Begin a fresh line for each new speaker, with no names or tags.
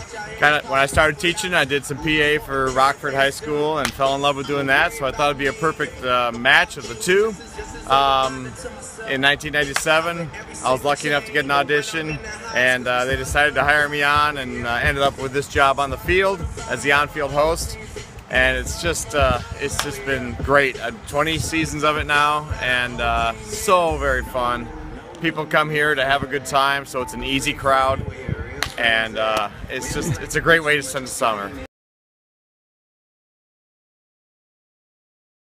when I started teaching, I did some PA for Rockford High School and fell in love with doing that. So I thought it'd be a perfect match of the two. In 1997, I was lucky enough to get an audition, and they decided to hire me on, and ended up with this job on the field as the on-field host. And it's just been great. 20 seasons of it now, and so very fun. People come here to have a good time, so it's an easy crowd, and it's a great way to spend the summer.